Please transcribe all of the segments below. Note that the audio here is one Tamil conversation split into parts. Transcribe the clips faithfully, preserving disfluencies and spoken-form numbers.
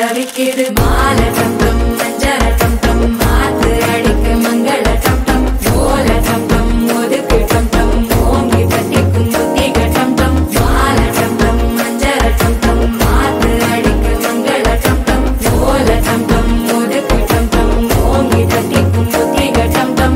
தவிக்குது மால டம் டம் மஞ்சர டம் டம் மாத்து அடிக்க மங்கள டம் டம் ஓல டம் டம் ஒதுக்கு டம் டம் ஓங்கி தட்டிக்கும் புத்திக டம் டம் மால டம் டம் மஞ்சர டம் டம் மாத்து அடிக்க மங்கள டம் டம் ஓல டம் டம் ஒதுக்கு டம் டம் ஓங்கி தட்டிக்கும் புத்திக டம் டம்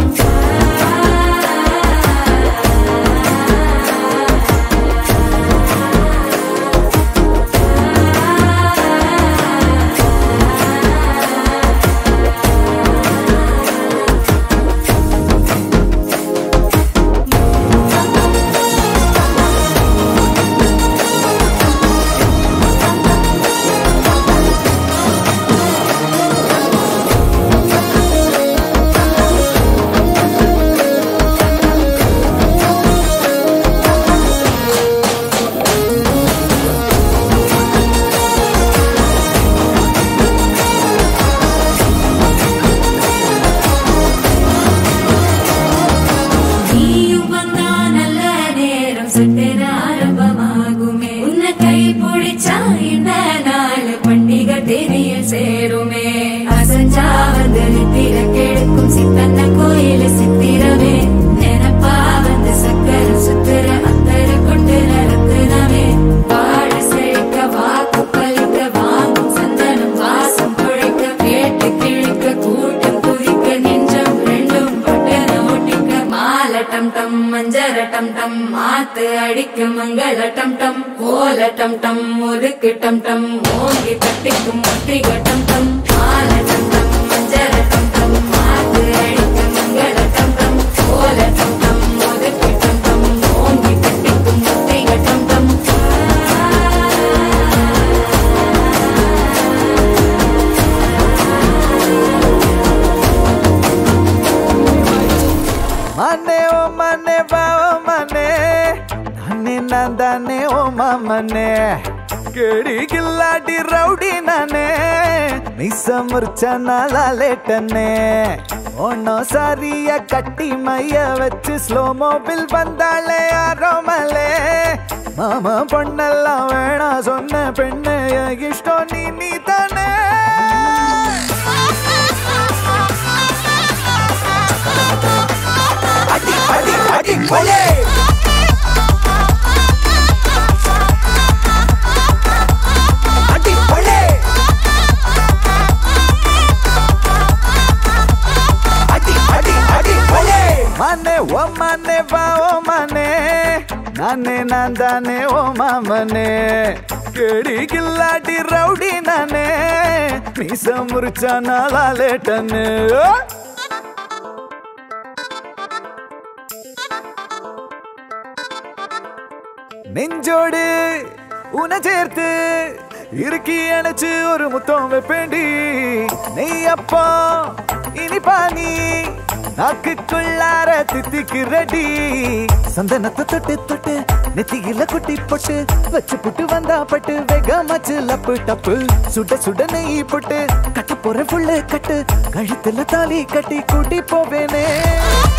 சேருமே அசஞ்சா வந்து நித்திர கெடுக்கும் சித்தன்ன கோயில சித்திரமே நினப்பா வந்து சக்கர சுத்திர அத்தர கொண்டு நடத்துனவே பாட செழிக்க வாக்கு பலிக்க வாங்கும் சந்தனம் வாசம் குழைக்க கேட்டு கிழிக்க கூட்டம் குதிக்க நெஞ்சம் ரெண்டும் பட்டன ஒட்டிக்க மால டம் டம் மஞ்சர டம் டம் மாத்து அடிக்க மங்கள டம் டம் ஓல டம் டம் ஒதுக்கு டம் டம் ஓங்கி தட்டிக்கும் முத்திக டம் டம் மால டம் டம் மஞ்சர டம் டம் மாத்து அடிக்க மங்கள டம் டம் ஓல டம் டம் ஒதுக்கு டம் டம் ஓங்கி தட்டிக்கும் முத்திக டம் டம் மனே ஓ மனே வா ஓ மனே நானே நான்தானே ஓ மாமனே கேடி கில்லாடி ரவுடி நானே மிச முறிச்ச நாளா லேட்டனே ஒன்னோ சாரிய கட்டி மைய வச்சு ஸ்லோ மோபில் வந்தாளே ஆரோமலே மாமா பொண்ணெல்லாம் வேணா சொன்ன பெண்ணே இஷ்டம் நீ நீ தானே அடி அடி அடி கொலே அடி கொலே அடி அடி அடி கொலே மனே ஓ மனே வா ஓ மனே நானே நான்தானே ஓ மாமனே கேடி கில்லாடி ரவுடி நானே மீச முறிச்சா நாளா லேட்டனு நெஞ்சோடு உன சேர்த்து இறுக்கி அணைச்சு ஒரு முத்தம் வைப்பேண்டி நெய் அப்பா இனிப்பா நீ நாக்குக்குள்ளார தித்திக்கு ரெடி சந்தனத்தை தொட்டு தொட்டு நெத்தியில குட்டி போட்டு வச்சு புட்டு வந்தா பட்டு வேகமாச்சு லப்பு டப்பு சுட சுட நெய் போட்டு கட்ட போற புள்ள கட்டு கழுத்துல தாலி கட்டி கூட்டி போவேனே